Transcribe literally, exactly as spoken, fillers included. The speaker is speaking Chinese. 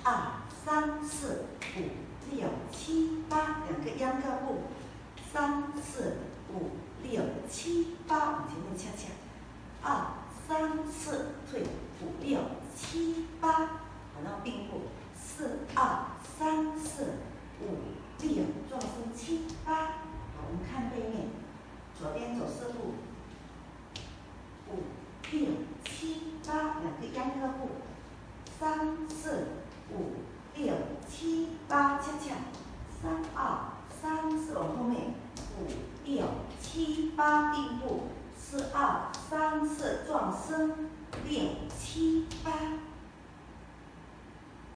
二三四五六七八，两个秧歌步，三四五六七八，往前面恰恰，二三四退五六七八，好，然后并步，四二三四五六，撞声七八。好，我们看背面，左边走四步，五六七八，两个秧歌步，三四五六七八，恰恰，三二三四往后面，五六七八并步，四二三四撞声，六七八。